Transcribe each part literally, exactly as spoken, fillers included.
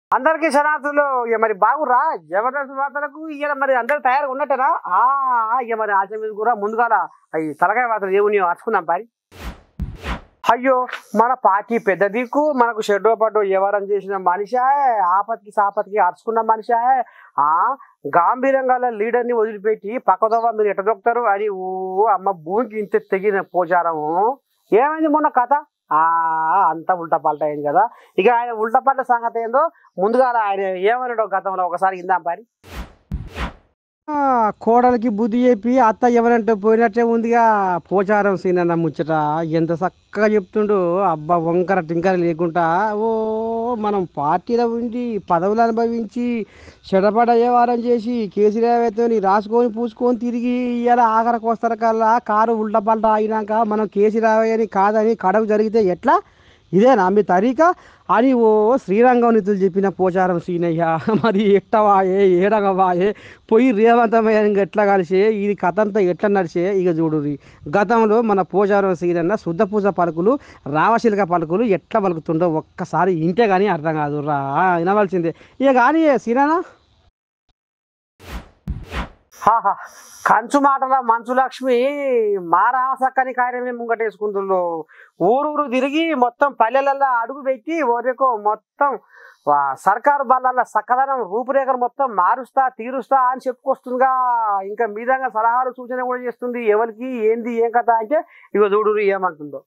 అందరికీ శనార్థులు ఇక మరి బాగురా జబర్దస్త్ వార్తలకు ఇక మరి అందరు తయారుగా ఉన్నట్టరా ఇక మరి ఆచ మీద కూడా ముందుగా అవి తలకాయ వార్తలు ఏముని అర్చుకుందాం పారి. అయ్యో మన పార్టీ పెద్ద దిక్కు మనకు షెడ్డో పడ్డో వ్యవహారం చేసిన మనిషా ఆపత్కి సాపత్కి అరుచుకున్న మనిషా ఆ గాంభీర్యంగా లీడర్ని వదిలిపెట్టి పక్కదోవ మీరు ఎట్ట దొక్కుతారు అని ఓ అమ్మ భూమికి ఇంత తెగిన పోచారము. ఏమైంది మొన్న కథ? ఆ అంతా ఉల్టా పల్టా అయింది కదా. ఇక ఆయన ఉల్టా పల్ట సంగతి ఏందో ముందుగా ఆయన ఏమన్నాడో గతంలో ఒకసారి ఇందాం పారి. కోడలికి బుద్ధి చెప్పి అత్త ఎవరంటే పోయినట్టే ఉందిగా పోచారం సీనన్న ముచ్చట. ఎంత చక్కగా చెప్తుండు అబ్బా, వంకర టింకర లేకుండా. ఓ మనం పార్టీలో ఉండి పదవులు అనుభవించి చెడపడ వ్యవహారం చేసి కేసీరావుతో రాసుకొని పూసుకొని తిరిగి ఇలా ఆఖరికి వస్తారు కల్లా కారు ఉల్టా పల్టా అయినాక మనం కేసీరావని కాదని కడకు జరిగితే ఎట్లా? ఇదేనా మీ తరీకా అని ఓ శ్రీరంగం నిధులు చెప్పిన పోచారం సీనయ్య. మరి ఎట్టవాయే ఏడగవాయే పోయి రేవంతమయ్య ఎట్లా కలిసే ఇది కథ అంతా ఎట్లా నడిచే ఇక చూడుర్రి. గతంలో మన పోచారం సీనన్న శుద్ధ పూజ పలుకులు రామశిల్క పలుకులు ఎట్లా పలుకుతుండో ఒక్కసారి ఇంటే కానీ అర్థం కాదు రా, వినవలసిందే ఇక. కానీ సీనన్న హాహా కంచు మాటల మంచు లక్ష్మి మా రామసక్కని కార్యమే ముంగటేసుకుంటుండ్రు. ఊరూరు తిరిగి మొత్తం పల్లెలల్లో అడుగు పెట్టి ఓరేకో మొత్తం సర్కారు బళ్ళ సక్కదనం రూపురేఖలు మొత్తం మారుస్తా తీరుస్తా అని చెప్పుకొస్తుందిగా. ఇంకా మీదంగా సలహాలు సూచన కూడా చేస్తుంది. ఎవరికి ఏంది ఏం కథ అంటే ఇక చూడు ఏమంటుందో.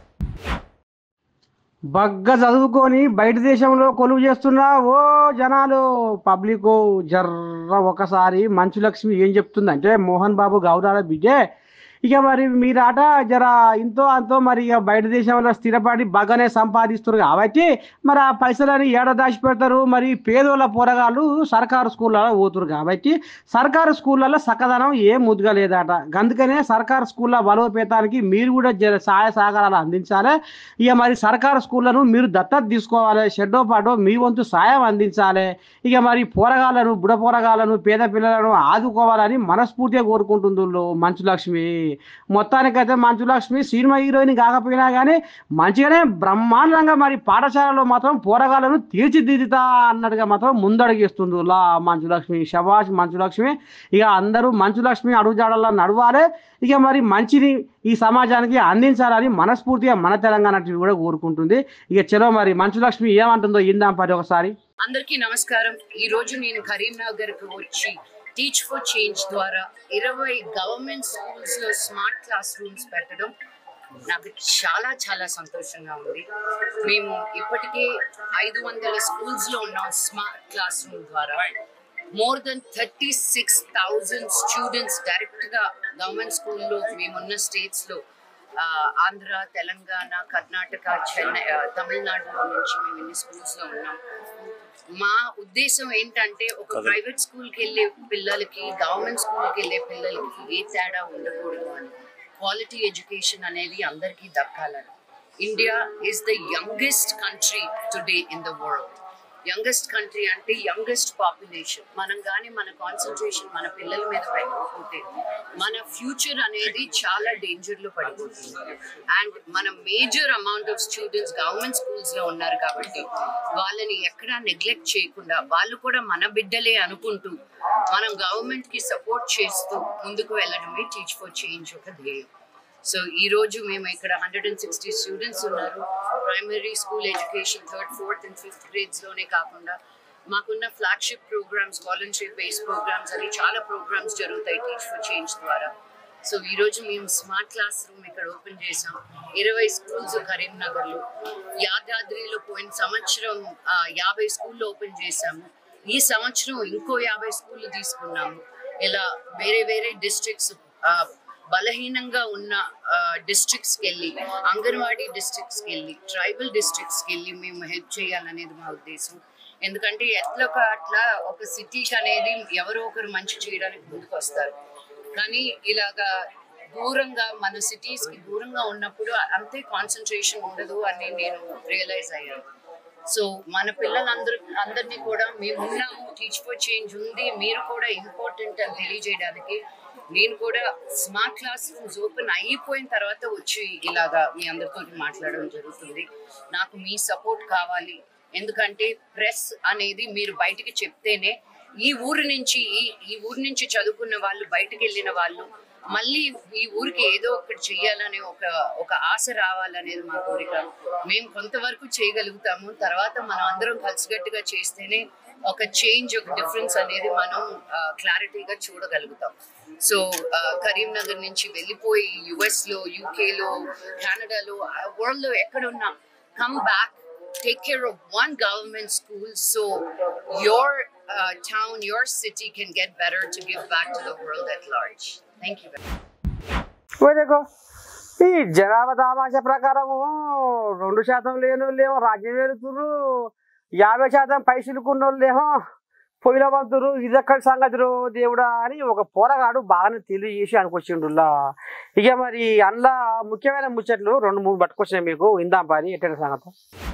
బగ్గ చదువుకొని బయట దేశంలో కొలువు చేస్తున్నా ఓ జనాలు పబ్లిక్ జర్ర ఒకసారి మంచు లక్ష్మి ఏం చెప్తుందంటే, మోహన్ బాబు గౌరాల బిడ్డే ఇక మరి మీరాట జర ఇంతో అంతో మరి ఇక బయట దేశంలో స్థిరపడి బాగానే సంపాదిస్తారు కాబట్టి మరి ఆ పైసలని ఏడ దాచి పెడతారు. మరి పేదోళ్ళ పోరగాళ్ళు సర్కారు స్కూళ్ళలో పోతురు కాబట్టి సర్కారు స్కూళ్ళలో సకదనం ఏం ముద్దుగా లేదట. అందుకనే సర్కారు స్కూళ్ళ బలోపేతానికి మీరు కూడా జర సహాయ సహకారాలు అందించాలి. ఇక మరి సర్కారు స్కూళ్ళను మీరు దత్తత తీసుకోవాలి, షెడ్డో పాటో మీ వంతు సాయం అందించాలి. ఇక మరి పోరగాళ్ళను బుడ పోరగాళ్ళను పేద పిల్లలను ఆదుకోవాలని మనస్ఫూర్తిగా కోరుకుంటుంది మంచు లక్ష్మి. మొత్తానికైతే మంచు లక్ష్మి సినిమా హీరోయిన్ కాకపోయినా కానీ మంచిగానే బ్రహ్మాండంగా మరి పాఠశాలలో మాత్రం పోరగాళ్ళను తీర్చిదిద్దుతా అన్నట్టుగా మాత్రం ముందడుగేస్తుంది లా మంచు లక్ష్మి. శభాష్ మంచు లక్ష్మి. ఇక అందరూ మంచు లక్ష్మి అడుగుజాడల్లో నడవాలి. ఇక మరి మంచిని ఈ సమాజానికి అందించాలని మనస్ఫూర్తిగా మన తెలంగాణ టీవీ కూడా కోరుకుంటుంది. ఇక చలో మరి మంచు లక్ష్మి ఏమంటుందో ఇందాం పది ఒకసారి. అందరికీ నమస్కారం. ఈ రోజు నేను కరీంనగర్ కు వచ్చి టీచ్ ఫర్ చేంజ్ ద్వారా ఇరవై గవర్నమెంట్ స్కూల్స్ లో స్మార్ట్ క్లాస్ రూమ్స్ పెట్టడం నాకు చాలా చాలా సంతోషంగా ఉంది. మేము ఇప్పటికే ఐదు వందల స్కూల్స్ లో ఉన్నాం. స్మార్ట్ క్లాస్ రూమ్ ద్వారా more than thirty six thousand students direct గా గవర్నమెంట్ స్కూల్లో మేమున్న స్టేట్స్ లో ఆంధ్ర, తెలంగాణ, కర్ణాటక, చెన్నై, తమిళనాడులో నుంచి మేము ఇన్ని స్కూల్స్ లో ఉన్నాం. మా ఉద్దేశం ఏంటంటే ఒక ప్రైవేట్ స్కూల్కి వెళ్ళే పిల్లలకి గవర్నమెంట్ స్కూల్కి వెళ్ళే పిల్లలకి ఏ తేడా ఉండకూడదు అని, క్వాలిటీ ఎడ్యుకేషన్ అనేది అందరికీ దక్కాలని. India is the youngest country today in the world. Youngest country అంటే యంగెస్ట్ పాపులేషన్. మనం కానీ మన కాన్సన్ట్రేషన్ మన పిల్లల మీద పెట్టకపోతే మన ఫ్యూచర్ అనేది చాలా డేంజర్లో పడిపోతుంది. అండ్ మన major amount of students government స్కూల్స్లో ఉన్నారు కాబట్టి వాళ్ళని ఎక్కడా నెగ్లెక్ట్ చేయకుండా వాళ్ళు కూడా మన బిడ్డలే అనుకుంటూ మనం గవర్నమెంట్కి సపోర్ట్ చేస్తూ ముందుకు వెళ్ళడమే టీచ్ ఫర్ చేంజ్ ఒక ధ్యేయం. సో ఈ రోజు మేము ఇక్కడ హండ్రెడ్ అండ్ సిక్స్టీ స్టూడెంట్స్ ఉన్నారు. Primary school education third fourth and fifth గ్రేడ్స్లోనే కాకుండా మాకున్న flagship programs, voluntary based programs అని చాలా ప్రోగ్రామ్స్ జరుగుతాయి టీచ్ ఫర్ చేంజ్ ద్వారా. సో ఈరోజు మేము స్మార్ట్ క్లాస్ రూమ్ ఇక్కడ ఓపెన్ చేసాం. ఇరవై స్కూల్స్ కరీంనగర్లో, యాదాద్రిలో పోయిన సంవత్సరం యాభై స్కూళ్ళు ఓపెన్ చేసాము. ఈ సంవత్సరం ఇంకో యాభై స్కూళ్ళు తీసుకున్నాము. ఇలా వేరే వేరే డిస్ట్రిక్ట్స్, బలహీనంగా ఉన్న డిస్ట్రిక్ట్స్కి వెళ్ళి, అంగన్వాడీ డిస్ట్రిక్ట్స్కి వెళ్ళి, ట్రైబల్ డిస్ట్రిక్ట్స్కి వెళ్ళి మేము హెల్ప్ చేయాలనేది మా ఉద్దేశం. ఎందుకంటే ఎట్లా ఒక అట్లా ఒక సిటీకి అనేది ఎవరో ఒకరు మంచి చేయడానికి ముందుకు వస్తారు. కానీ ఇలాగా దూరంగా మన సిటీస్కి దూరంగా ఉన్నప్పుడు అంతే కాన్సన్ట్రేషన్ ఉండదు అని నేను రియలైజ్ అయ్యాను. సో మన పిల్లలందరూ అందరినీ కూడా మేము ఉన్నాము, టీచ్ ఫర్ చేంజ్ ఉంది, మీరు కూడా ఇంపార్టెంట్ అని తెలియజేయడానికి నేను కూడా స్మార్ట్ క్లాస్ రూమ్స్ ఓపెన్ అయిపోయిన తర్వాత వచ్చి ఇలాగా మీ అందరితో మాట్లాడడం జరుగుతుంది. నాకు మీ సపోర్ట్ కావాలి. ఎందుకంటే ప్రెస్ అనేది మీరు బయటికి చెప్తేనే ఈ ఊరి నుంచి ఈ ఈ ఊరి నుంచి చదువుకున్న వాళ్ళు బయటకు వెళ్ళిన వాళ్ళు మళ్ళీ ఈ ఊరికి ఏదో ఒకటి చెయ్యాలనే ఒక ఒక ఆశ రావాలనేది మా కోరిక. మేము కొంతవరకు చేయగలుగుతాము, తర్వాత మనం అందరం కలిసికట్టుగా చేస్తేనే ఒక చేంజ్, ఒక డిఫరెన్స్ అనేది మనం క్లారిటీగా చూడగలుగుతాం. సో కరీంనగర్ నుంచి వెళ్ళిపోయి యుఎస్ లో, యూకేలో, కెనడాలో, వరల్డ్ లో ఎక్కడున్నా come back, take care of one government school so your uh, town, your city can get better to give back to the world at large. Thank you. ఈ జనాభా దామాష ప్రకారము రెండు శాతం లేని వాళ్ళేమో రాజ్యం వెళుతురు, యాభై శాతం పైసలుకున్న వాళ్ళేమో పొయ్యిల పంతురు. ఇదెక్కడి సంగతిలో దేవుడా అని ఒక పోరగాడు బాగానే తెలియజేసి అనుకొచ్చిండులా. ఇక మరి అందులో ముఖ్యమైన ముచ్చట్లు రెండు మూడు పట్టుకొచ్చినాయి మీకు, ఇందాం పని ఎట్టండి సంగతి.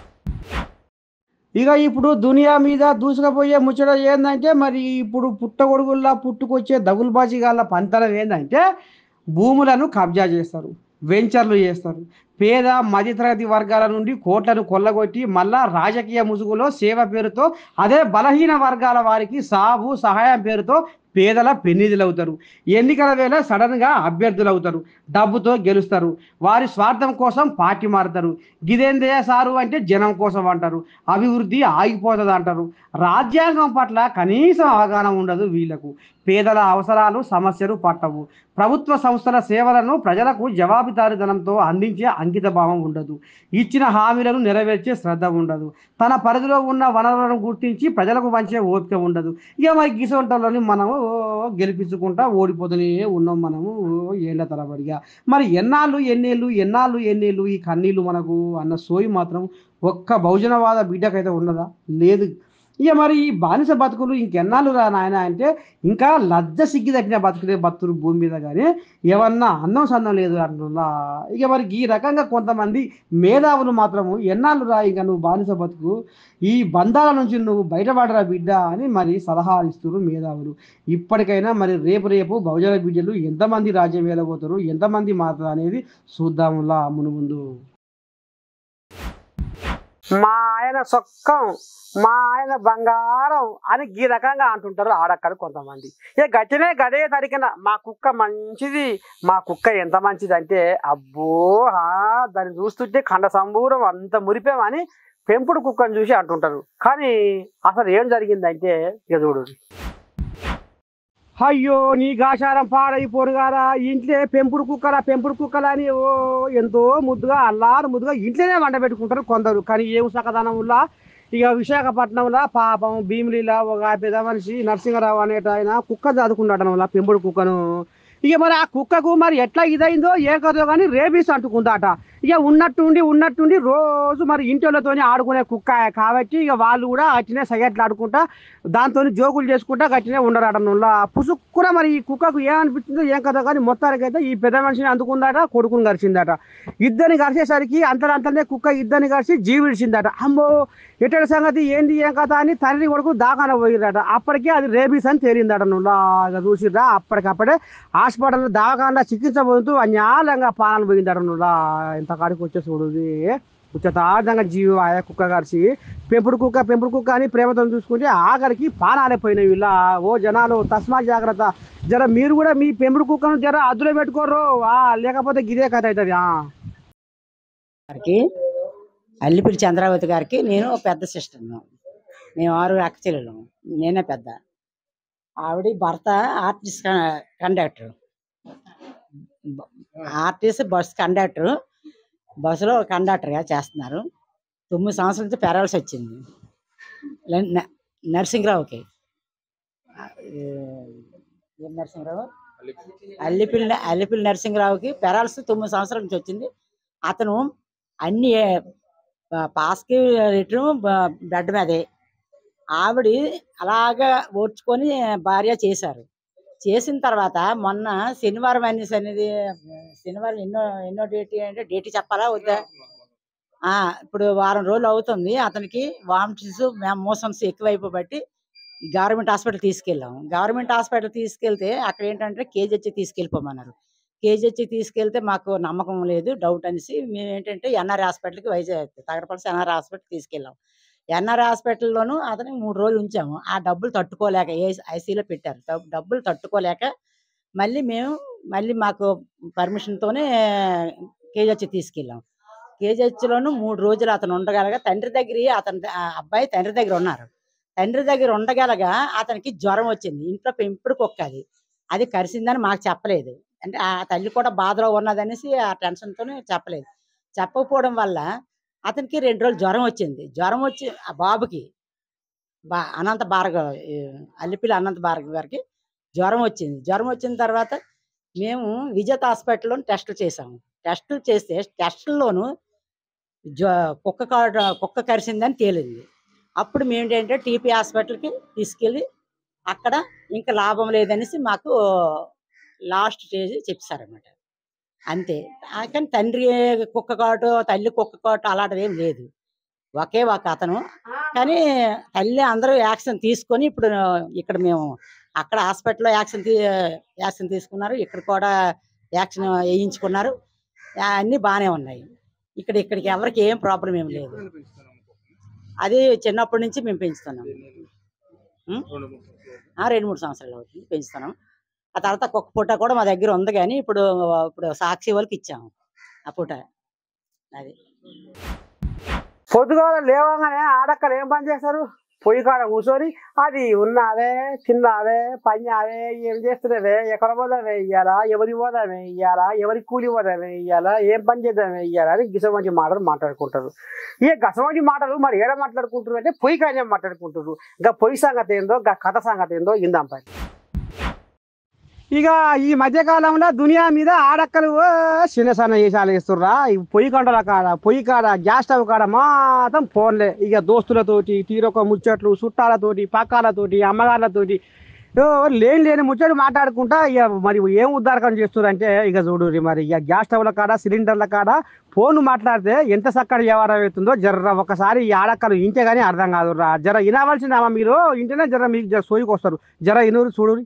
ఇక ఇప్పుడు దునియా మీద దూసుకుపోయే ముచ్చట ఏంటంటే, మరి ఇప్పుడు పుట్టగొడుగుల్లా పుట్టుకొచ్చే దగులుబాజీగాళ్ళ పంతనం ఏంటంటే భూములను కబ్జా చేస్తారు, వెంచర్లు చేస్తారు, పేద మధ్యతరగతి వర్గాల నుండి కోట్లను కొల్లగొట్టి మళ్ళా రాజకీయ ముసుగులో సేవ పేరుతో అదే బలహీన వర్గాల వారికి సాగు సహాయం పేరుతో పేదల పెన్నిధులు అవుతారు. ఎన్నికల వేళ సడన్గా అభ్యర్థులు అవుతారు, డబ్బుతో గెలుస్తారు, వారి స్వార్థం కోసం పార్టీ మారుతారు. గిదేందే సారు అంటే జనం కోసం అంటారు, అభివృద్ధి ఆగిపోతుంది అంటారు. రాజ్యాంగం పట్ల కనీసం అవగాహన ఉండదు వీళ్లకు. పేదల అవసరాలు సమస్యలు పట్టవు. ప్రభుత్వ సంస్థల సేవలను ప్రజలకు జవాబుదారీతనంతో అందించే అంకిత భావం ఉండదు. ఇచ్చిన హామీలను నెరవేర్చే శ్రద్ధ ఉండదు. తన పరిధిలో ఉన్న వనరులను గుర్తించి ప్రజలకు పంచే ఓపిక ఉండదు. ఇక మరి గిసొంటలోని మనము గెలిపించుకుంటా ఓడిపోతూనే ఉన్నాం మనము ఏళ్ళ తరబడిగా. మరి ఎన్నాళ్ళు ఎన్నేళ్ళు ఎన్నాళ్ళు ఎన్నేళ్ళు ఈ కన్నీళ్ళు మనకు అన్న సోయి మాత్రం ఒక్క బహుజనవాద బిడ్డకైతే ఉన్నదా? లేదు. ఇక మరి ఈ బానిస బతుకులు ఇంకెన్నాళ్ళు రా నాయన అంటే ఇంకా లజ్జ సిగ్గి తగ్గిన బతుకులే బతుకులు భూమి మీద, కానీ ఏమన్నా అందం సందం లేదు అంటున్నా. ఇక మరి ఈ రకంగా కొంతమంది మేధావులు మాత్రము ఎన్నాళ్ళు రా ఇక నువ్వు బానిస బతుకు, ఈ బంధాల నుంచి నువ్వు బయటపడరా బిడ్డ అని మరి సలహాలు ఇస్తున్నారు మేధావులు. ఇప్పటికైనా మరి రేపు రేపు బహుజన బిడ్డలు ఎంతమంది రాజ్యం వెళ్ళబోతారు, ఎంతమంది మాత్రం అనేది చూద్దాములా మును ముందు. మా ఆయన సొక్కం, మా ఆయన బంగారం అని ఈ రకంగా అంటుంటారు ఆడక్కడ కొంతమంది. ఇక గట్టినే గదే తరికిన మా కుక్క మంచిది, మా కుక్క ఎంత మంచిది అంటే అబ్బో దాన్ని చూస్తుంటే ఖండ సంబూరం అంత మురిపేమని పెంపుడు కుక్కను చూసి అంటుంటారు. కానీ అసలు ఏం జరిగిందంటే ఇక చూడు. అయ్యో నీ గాశారం పాడైపోరు కదా, ఇంట్లో పెంపుడు కుక్కల పెంపుడు కుక్కల అని ఓ ఎంతో ముద్దుగా అల్లారు ముద్దుగా ఇంట్లోనే వంట పెట్టుకుంటారు కొందరు. కానీ ఏం సకదనంలా ఇక విశాఖపట్నంలో పాపం భీమిలిలా ఒక పెద్ద మనిషి నరసింహరావు అనేట ఆయన కుక్క చదువుకున్నాడనలా పెంపుడు కుక్కను. ఇక మరి ఆ కుక్కకు మరి ఎట్లా ఇదైందో ఏ కదో కానీ రేబీస్ అంటుకుందాట. ఇక ఉన్నట్టుండి ఉన్నట్టుండి రోజు మరి ఇంటితో ఆడుకునే కుక్క కాబట్టి ఇక వాళ్ళు కూడా అట్టినే సగట్లు ఆడుకుంటా దాంతో జోకులు చేసుకుంటా గట్టినే ఉండరాటంలా. పుసుక్కున మరి ఈ కుక్కకు ఏమనిపించిందో ఏం కదో కానీ మొత్తానికైతే ఈ పెద్ద మనిషిని అందుకుందాట, కొడుకుని గరిచిందట. ఇద్దరిని గరిచేసరికి అంతలంతనే కుక్క ఇద్దరిని గరిచి జీవిడిచిందట. అమ్మో ఎట్టడి సంగతి ఏంది ఏం కథ అని తండ్రి కొడుకు దాకాన పోయిరట. అప్పటికే అది రేబీస్ అని తేలిందట. నువ్వులా చూసిర్రా అప్పటికప్పుడే హాస్పిటల్ దాకాండా చికిత్సపోతూ అన్యాలంగా పానాలు పోయిందట. నువ్వులా ఇంత కాడికి వచ్చే చూడుది ఉచితార్థంగా జీవి ఆయా కుక్క గరిచి పెంపుడు కుక్క పెంపుడు కుక్క అని ప్రేమతో చూసుకుంటే ఆఖరికి పానాలే పోయినాయి ఇలా. ఓ జనాలు తస్మా జాగ్రత్త, జర మీరు కూడా మీ పెంపుడు కుక్కను జర అదులో పెట్టుకోరు, లేకపోతే గిదే కథ అవుతుంది. గారికి అల్లిపిరి చంద్రావతి గారికి నేను పెద్ద సిస్టర్ను, మేము ఆరు అక్క చెల్లెలు, నేనే పెద్ద. ఆవిడ భర్త artist conductor, artist bus conductor, బస్సులో కండక్టర్గా చేస్తున్నారు. తొమ్మిది సంవత్సరాల నుంచి పెరాల్సి వచ్చింది నరసింహరావుకి. నరసింహరావు అల్లిపిల్లి అల్లిపిల్లి నరసింహరావుకి పెరాల్సి తొమ్మిది సంవత్సరాల నుంచి వచ్చింది. అతను అన్ని పాస్కి రిటర్న్ బెడ్ మీదే, ఆవిడ అలాగా ఓడ్చుకొని భార్య చేశారు. చేసిన తర్వాత మొన్న శనివారం అనేసి అనేది శనివారం ఎన్నో ఎన్నో డేట్ అంటే డేట్ చెప్పాలా వద్దా? ఇప్పుడు వారం రోజులు అవుతుంది. అతనికి వామిటింగ్స్ మోషన్స్ ఎక్కువైపోబట్టి గవర్నమెంట్ హాస్పిటల్ తీసుకెళ్ళాము. గవర్నమెంట్ హాస్పిటల్ తీసుకెళ్తే అక్కడ ఏంటంటే కేజీహెచ్ తీసుకెళ్ళిపోమన్నారు. కేజీహెచ్ తీసుకెళ్తే మాకు నమ్మకం లేదు, డౌట్ అనేసి మేము ఏంటంటే ఎన్ఆర్ హాస్పిటల్కి వైజాగ్ తగరపల్లి ఎన్ఆర్ హాస్పిటల్కి తీసుకెళ్ళాం. ఎన్ఆర్ హాస్పిటల్లోనూ అతనికి మూడు రోజులు ఉంచాము. ఆ డబ్బులు తట్టుకోలేక ఏ ఐసీలో పెట్టారు. డబ్ డబ్బులు తట్టుకోలేక మళ్ళీ మేము మళ్ళీ మాకు పర్మిషన్తోనే కేజీహెచ్ తీసుకెళ్ళాం. కేజీహెచ్లోను మూడు రోజులు అతను ఉండగలగా తండ్రి దగ్గర అతని అబ్బాయి తండ్రి దగ్గర ఉన్నారు. తండ్రి దగ్గర ఉండగలగా అతనికి జ్వరం వచ్చింది. ఇంట్లో పెంపుడు కుక్క అది అది కరిసిందని మాకు చెప్పలేదు. అంటే ఆ తల్లి కూడా బాధలో ఉన్నదనేసి ఆ టెన్షన్తోనే చెప్పలేదు. చెప్పకపోవడం వల్ల అతనికి రెండు రోజులు జ్వరం వచ్చింది. జ్వరం వచ్చి ఆ బాబుకి బా అనంత భార్గవ్ అల్లిపిల్లి అనంత భార్గవ్ గారికి జ్వరం వచ్చింది. జ్వరం వచ్చిన తర్వాత మేము విజేత హాస్పిటల్లో టెస్టులు చేసాము. టెస్టులు చేస్తే టెస్టుల్లోనూ జ్వ కుక్క కాడ కుక్క కరిసిందని తేలింది. అప్పుడు మేము ఏంటంటే టీపీ హాస్పిటల్కి తీసుకెళ్ళి అక్కడ ఇంకా లాభం లేదనేసి మాకు లాస్ట్ స్టేజ్ చెప్పారన్నమాట. అంతే. కానీ తండ్రి కుక్క కాటు తల్లి కుక్క కాటు అలాంటిది ఏం లేదు. ఒకే ఒక అతను. కానీ తల్లి అందరూ యాక్షన్ తీసుకొని ఇప్పుడు ఇక్కడ మేము అక్కడ హాస్పిటల్లో యాక్షన్ తీ యాక్షన్ తీసుకున్నారు. ఇక్కడ కూడా యాక్షన్ వేయించుకున్నారు. అన్నీ బాగానే ఉన్నాయి. ఇక్కడ ఇక్కడికి ఎవరికి ఏం ప్రాబ్లం ఏం లేదు. అది చిన్నప్పటి నుంచి మేము పెంచుతున్నాం. రెండు మూడు సంవత్సరాలు అవుతుంది పెంచుతున్నాం. ఆ తర్వాత కుక్క పూట కూడా మా దగ్గర ఉంది. కానీ ఇప్పుడు ఇప్పుడు సాక్షి వాళ్ళకి ఇచ్చాము ఆ పూట. అది పొద్దుగాల లేవగానే ఆడక్కలు ఏం పని చేస్తారు? పొయ్యి కాడ కూర్చొని అది ఉన్నావే తిన్నావే పన్నావే ఏం చేస్తున్నావే ఎక్కడ పోదామే ఇయ్యాలా ఎవరి పోదామే ఇయ్యాలా ఎవరి కూలి పోదామే ఇయ్యాలా ఏం పని చేద్దామే ఇయ్యాలా అని గిసమంచి మాటలు మాట్లాడుకుంటారు. ఈ గసమంచి మాటలు మరి ఏడ మాట్లాడుకుంటారు అంటే పొయ్యి కాడనే మాట్లాడుకుంటారు. ఇంకా పొయ్యి సంగతి ఏందో ఇంకా కథ సంగతి ఏందో ఇందాం పని. ఇక ఈ మధ్యకాలంలో దునియా మీద ఆడక్కలు చిన్న సన్న వేసాలు వేస్తుర్రా. ఈ పొయ్యి కంటల కాడ పొయ్యి కాడ గ్యాస్ స్టవ్ కాడ మాత్రం ఫోన్లే. ఇక దోస్తులతోటి తీరొక ముచ్చట్లు చుట్టాలతోటి పక్కాలతోటి అమ్మగారులతోటి లేని లేని ముచ్చట్లు మాట్లాడుకుంటా ఇక మరి ఏం ఉద్దారకం చేస్తున్నారంటే ఇక చూడు మరి ఇక గ్యాస్ స్టవ్ల కాడ సిలిండర్ల కాడ ఫోన్ మాట్లాడితే ఎంత చక్కటి వ్యవహారం అవుతుందో జర్ర ఒకసారి ఈ ఆడక్కలు ఇంటే కానీ అర్థం కాదు రా. జర వినవలసిందామా మీరు ఇంటనే జర మీకు జర సోయికి వస్తారు. జర ఇనూరు చూడు.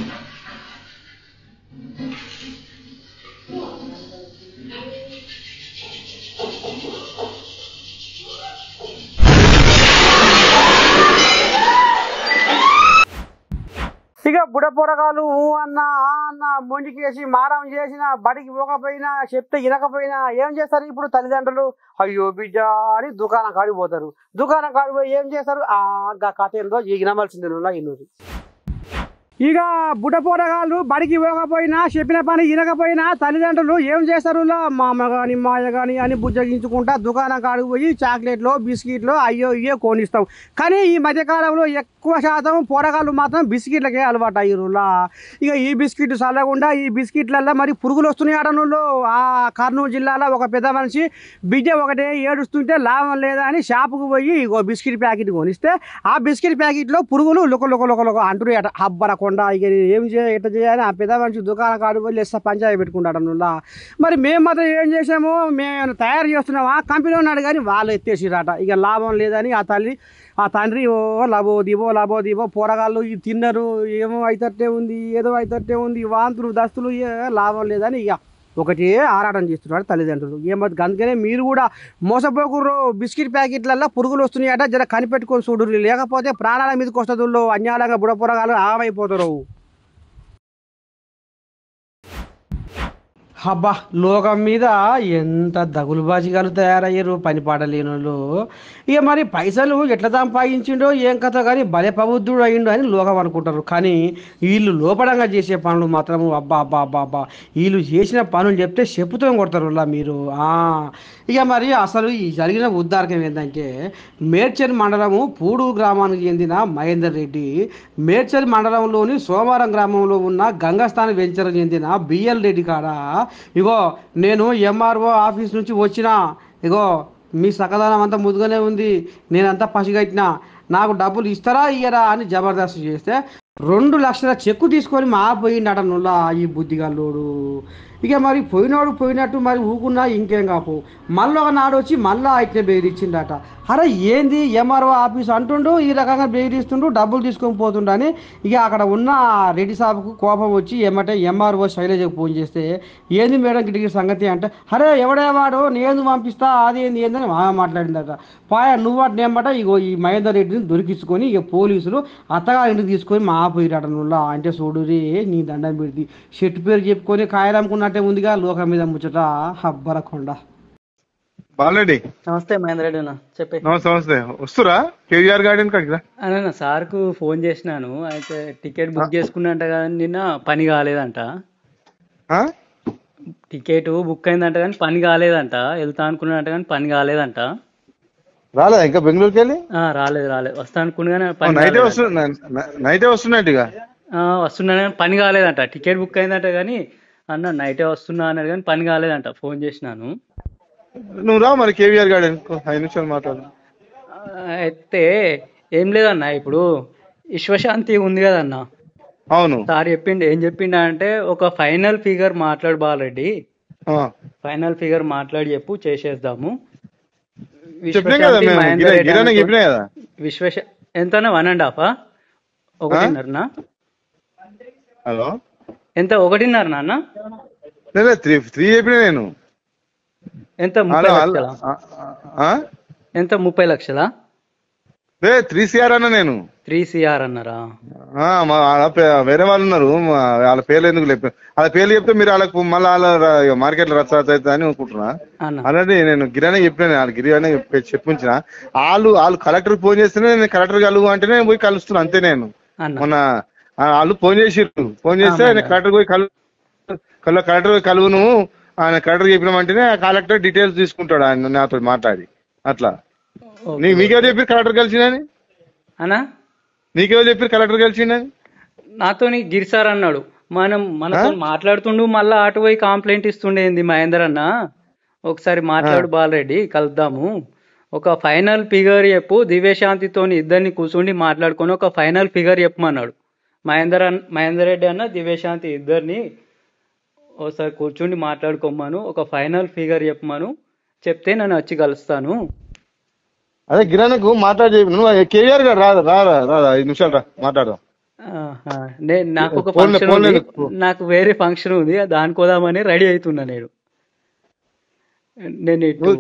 ఇక బుడపొరగాలు అన్న అన్న మొండికేసి మారం చేసిన బడికి పోకపోయినా చెప్తే వినకపోయినా ఏం చేస్తారు ఇప్పుడు తల్లిదండ్రులు? అయ్యో బిడ్డ అని దుకాణం కాడికి పోతారు. దుకాణం కాడికి పోయి ఏం చేస్తారు? ఆ కథ ఏందో వినవలసింది ఇన్నూరు. ఇక బుడపోరగాళ్ళు బడికి పోకపోయినా చెప్పిన పని వినకపోయినా తల్లిదండ్రులు ఏం చేస్తారు? మా అమ్మ కానీ మాయ కానీ అని బుజ్జగించుకుంటా దుకాణం కాడికి పోయి చాక్లెట్లు బిస్కెట్లు అయ్యో ఇయ్యో కొనిస్తాం. కానీ ఈ మధ్యకాలంలో ఎక్కువ శాతం పోరగాళ్ళు మాత్రం బిస్కెట్లకే అలవాటు అయ్యారులా. ఇక ఈ బిస్కెట్ చల్లకుండా ఈ బిస్కెట్లల్లో మరి పురుగులు వస్తున్నాయి. ఆడనుల్లో ఆ కర్నూలు జిల్లాలో ఒక పెద్ద మనిషి బిడ్డ ఒకటే ఏడుస్తుంటే లాభం లేదా అని షాపుకు పోయి ఇగో బిస్కెట్ ప్యాకెట్ కొనిస్తే ఆ బిస్కెట్ ప్యాకెట్లో పురుగులు లుక లుక లుక లుక అంటున్నాయి అట. అబ్బర ఇక ఏం చేయాలి ఎట్లా చేయాలి? ఆ పెద్ద మనిషి దుకాణం కాడు పోయి లెస్స పంచాయతీ పెట్టుకుంటాడనులా. మరి మేము మాత్రం ఏం చేసాము? మేము తయారు చేస్తున్నామా కంపెనీ ఉన్నాడు కానీ వాళ్ళు ఎత్తేసిరాట. ఇక లాభం లేదని ఆ తల్లి ఆ తండ్రి ఓ లబో దివో లబో దివో పోరగాళ్ళు ఇది తిన్నారు ఏమో అయితట్టే ఉంది ఏదో అయితట్టే ఉంది వాంతులు దస్తులు లాభం లేదని ఇక ఒకటే ఆరాటం చేస్తున్నాడు తల్లిదండ్రులు. ఏమో అందుకనే మీరు కూడా మోసపోకుర్రు. బిస్కెట్ ప్యాకెట్లల్లో పురుగులు వస్తున్నాయట, జర కనిపెట్టుకొని చూడుర్రి. లేకపోతే ప్రాణాల మీదకి వస్తుందో అన్యాలంగా బుడపొరగాలు ఆమైపోతారు. అబ్బా లోకం మీద ఎంత దగులుబాజిగాలు తయారయ్యారు పని పాడలేనోళ్ళు. ఇక మరి పైసలు ఎట్లా సంపాదించిండో ఏం కథ కానీ భలే ప్రబుద్ధుడు అయ్యిండు అని లోకం అనుకుంటారు. కానీ వీళ్ళు లోపడంగా చేసే పనులు మాత్రం అబ్బా అబ్బా అబ్బా అబ్బా వీళ్ళు చేసిన పనులు చెప్తే చెప్పుతో కొడతారు మీరు. ఇక మరి అసలు ఈ జరిగిన ఉద్దారకం ఏంటంటే మేడ్చల్ మండలము పూడూరు గ్రామానికి చెందిన మహేందర్ రెడ్డి మేడ్చల్ మండలంలోని సోమవారం గ్రామంలో ఉన్న గంగాస్థానం వెంచర్ చెందిన బిఎల్ రెడ్డి కాడ ఇగో నేను ఎంఆర్ఓ ఆఫీస్ నుంచి వచ్చిన, ఇగో మీ సకదానం అంతా ముదుగానే ఉంది, నేనంతా పసిగట్టినా, నాకు డబ్బులు ఇస్తారా ఇయ్యరా అని జబర్దస్తు చేస్తే రెండు లక్షల చెక్కు తీసుకొని మా పోయిండట నుల్లా ఈ బుద్ధిగల్లోడు. ఇక మరి పోయినాడు పోయినట్టు మరి ఊకున్నా ఇంకేం కాపు మళ్ళీ ఒక నాడు వచ్చి మళ్ళీ అయితే బెదిరించిండట. అరే ఏంది ఎంఆర్ఓ ఆఫీస్ అంటుండు ఈ రకంగా బెదిరిస్తుండు డబ్బులు తీసుకొని పోతుండు అని ఇక అక్కడ ఉన్న రెడ్డి సాబుకు కోపం వచ్చి ఏమంటే ఎంఆర్ఓ శైలజకు ఫోన్ చేస్తే ఏంది మేడం గిటికి సంగతి అంటే అరే ఎవడేవాడు నేను పంపిస్తా అది ఏంది ఏందని ఆమె మాట్లాడిందట. పాయ నువ్వు వాటిని ఏమంట ఇగో ఈ మహేందర్ రెడ్డిని దొరికించుకొని ఇక పోలీసులు అత్తగా ఇంటికి తీసుకొని మా పోయిరాట నువ్వు అంటే చూడురి నీ దండం పెడితే చెట్టు పేరు చెప్పుకొని కాయలమ్ముకున్నట్టే ఉందిగా లోకం మీద ముచ్చట హబ్బరకొండ. బాలరెడ్డి నమస్తే మహేందర్ రెడ్డి అన్న చెప్పే. నమస్తే నమస్తే వస్తురా కేవీఆర్ గార్డెన్ కాడికి రా. అన్న సార్కు ఫోన్ చేసినాను అయితే టికెట్ బుక్ చేసుకున్నంట కానీ నిన్న పని కాలేదంట. టికెట్ బుక్ అయిందంట కానీ పని కాలేదంట. వెళ్తా అనుకున్నాడంట కానీ పని కాలేదంట. రాలేదా ఇంకా బెంగళూరుకి వెళ్ళి? రాలేదు రాలేదు వస్తా అనుకున్నా నైటే వస్తున్నా నైటే వస్తున్నట్టు వస్తున్నా కానీ పని కాలేదంట. టికెట్ బుక్ అయిందంట కానీ అన్న నైటే వస్తున్నా అన్నాడు కానీ పని కాలేదంట. ఫోన్ చేసినాను. నువ్వు రా మరి కేవీఆర్ గార్డెన్ ఐదు నిమిషాలు మాట్లాడు. అయితే ఏం లేదన్న ఇప్పుడు విశ్వశాంతి ఉంది కదన్న. అవును సార్ చెప్పిండు ఏం చెప్పిండ అంటే ఒక ఫైనల్ ఫిగర్ మాట్లాడు బాలరెడ్డి, ఫైనల్ ఫిగర్ మాట్లాడి చెప్పు చేసేద్దాము. విశ్వశ ఎంత వన్ అండ్ హాఫా ఒకటిన్నరనా? హలో ఎంత ఒకటిన్నర నాన్న? త్రీ త్రీ చెప్పిన నేను. ఎంత ముప్పై లక్షలా? ఎంత ముప్పై లక్షలా? త్రీ సిఆర్ అన్న నేను. త్రీ సిఆర్ అన్నారా? వేరే వాళ్ళు ఉన్నారు వాళ్ళ పేర్లు ఎందుకు లేపు వాళ్ళ పేర్లు చెప్తే మీరు వాళ్ళకు మళ్ళీ వాళ్ళ మార్కెట్ లో రచ్చ అవుతుంది అని అనుకుంటున్నా. అలాంటి నేను గిరానే చెప్పిన వాళ్ళ గిరిగానే చెప్పించిన వాళ్ళు వాళ్ళు కలెక్టర్ ఫోన్ చేస్తేనే నేను కలెక్టర్ కలుగు అంటేనే పోయి కలుస్తున్నా అంతే. నేను మొన్న వాళ్ళు ఫోన్ చేసిర్రు, ఫోన్ చేస్తే ఆయన కలెక్టర్ పోయి కలు కలెక్టర్ పోయి కలువును ఆయన కలెక్టర్ చెప్పినామంటేనే ఆ కలెక్టర్ డీటెయిల్స్ తీసుకుంటాడు ఆయన నాతో మాట్లాడి. అట్లా మీకెవరు చెప్పారు కలెక్టర్ కలిసిందని? అన్నా నీకెవరు చెప్పారు కలెక్టర్ కలిసిందని? నాతో గిరి సార్ అన్నాడు. మనం మనతో మాట్లాడుతుండు మళ్ళా అటు పోయి కంప్లైంట్ ఇస్తుండేంది మహేందర్ అన్న. ఒకసారి మాట్లాడు బాలరెడ్డి కలుద్దాము, ఒక ఫైనల్ ఫిగర్ చెప్పు, దివ్యశాంతితోని ఇద్దరిని కూర్చుండి మాట్లాడుకొని ఒక ఫైనల్ ఫిగర్ చెప్పమన్నాడు. మహేందర్ అన్న మహేందర్ రెడ్డి అన్న దివ్యశాంతి ఇద్దరిని ఒకసారి కూర్చుండి మాట్లాడుకోమను, ఒక ఫైనల్ ఫిగర్ చెప్పమను, చెప్తే నేను వచ్చి కలుస్తాను. అదే గిరానకు మాట్లాడి కేవీఆర్ గారు రాదా రాదా రాదా ఐదు నిమిషాలు రా మాట్లాడదాం. నేను నాకు ఒక ఫంక్షన్ ఉంది, నాకు వేరే ఫంక్షన్ ఉంది, దానికి పోదామని రెడీ అవుతున్నా నేను. నేను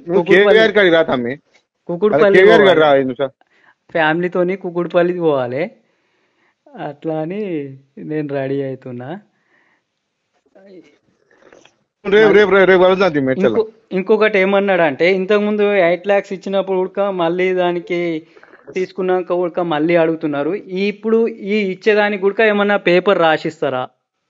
కుకుడుపల్లి ఫ్యామిలీతోని కుకుడుపల్లికి పోవాలి అట్లా అని నేను రెడీ అవుతున్నా. ఇంకొకటి ఏమన్నాడు అంటే ఇంతకు ముందు ఎయిట్ లాక్స్ ఇచ్చినప్పుడు ఉడక మళ్ళీ దానికి తీసుకున్నాక ఉడక మళ్ళీ అడుగుతున్నారు. ఇప్పుడు ఈ ఇచ్చేదానికి ఉడక ఏమన్నా పేపర్ రాసిస్తారా?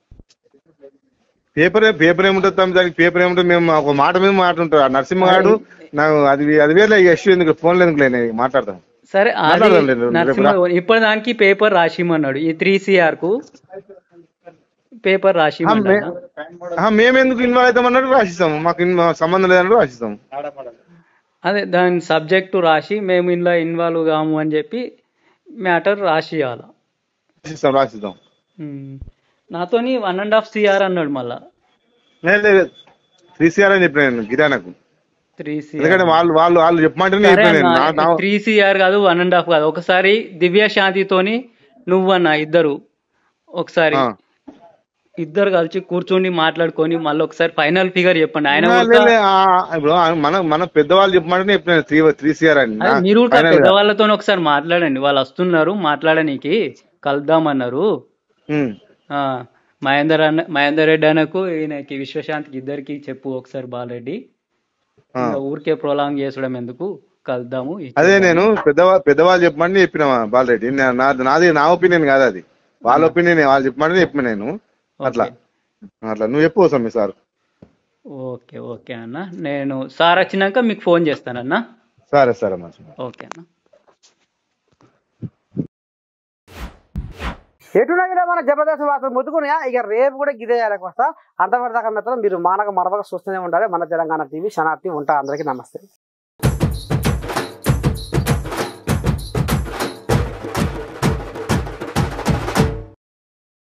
పేపర్ పేపర్ ఏముంటుంది తమ్మి, దానికి పేపర్ ఏముంటుంది? మేము ఒక మాట మీద మాట ఉంటారు. నరసింహ గారు నాకు అది అది వేరే ఇష్యూ ఎందుకు ఫోన్లో ఎందుకు లేని మాట్లాడతాం. సరే నరసింహ ఇప్పుడు దానికి పేపర్ రాసిమన్నాడు. ఈ త్రీ సిఆర్ కు పేపర్ రాసి మేము ఎందుకు ఇన్వాల్వ్ అవుతామన్నట్టు రాసిస్తాము, మాకు సంబంధం లేదన్నట్టు రాసిస్తాము. అదే దాని సబ్జెక్టు రాసి మేము ఇందులో ఇన్వాల్వ్ కాము అని చెప్పి మ్యాటర్ రాసియాలి. రాసిస్తాం. నాతోని వన్ అండ్ హాఫ్ సిఆర్ అన్నాడు. మళ్ళా త్రీ సిఆర్ అని చెప్పిన నేను గిరానకు. త్రీ సిఆర్ వాళ్ళు వాళ్ళు వాళ్ళు చెప్పమంటే త్రీ సిఆర్ కాదు వన్ అండ్ హాఫ్ కాదు. ఒకసారి దివ్య శాంతితోని నువ్వన్నా ఇద్దరు ఒకసారి ఇద్దరు కలిసి కూర్చొని మాట్లాడుకొని మళ్ళీ ఒకసారి ఫైనల్ ఫిగర్ చెప్పండి. ఆయన ఇప్పుడు మన మన పెద్దవాళ్ళు చెప్పమంటే చెప్పిన త్రీ త్రీ సిఆర్ అని. మీరు పెద్దవాళ్ళతో ఒకసారి మాట్లాడండి, వాళ్ళు వస్తున్నారు మాట్లాడనీకి కలుద్దామన్నారు. మహేందర్ అన్న మహేందర్ రెడ్డి అన్నకు ఈయనకి విశ్వశాంతికి ఇద్దరికి చెప్పు ఒకసారి బాలరెడ్డి, ఊరికే ప్రొలాంగ్ చేసడం ఎందుకు, కలుద్దాము. అదే నేను పెద్దవా పెద్దవాళ్ళు చెప్పమని చెప్పిన బాలరెడ్డి. నాది నా ఒపీనియన్ కాదు, అది వాళ్ళ ఒపీనియన్. వాళ్ళు చెప్పమని చెప్పిన నేను. అట్లా అట్లా నువ్వు చెప్పు సమీ సార్. ఓకే ఓకే అన్న, నేను సార్ వచ్చినాక మీకు ఫోన్ చేస్తానన్నా. సరే సరే అన్న. ఓకే అన్న. ఎటునగినా మన జబర్దస్త్ వార్తలు ముద్దుకున్నాయా? ఇక రేపు కూడా గిదే వస్తా. అంతవరదాకా మాత్రం మీరు మానక మరవక చూస్తూనే ఉండాలి. మన తెలంగాణ టీవీ శనార్థి ఉంటా. అందరికీ నమస్తే.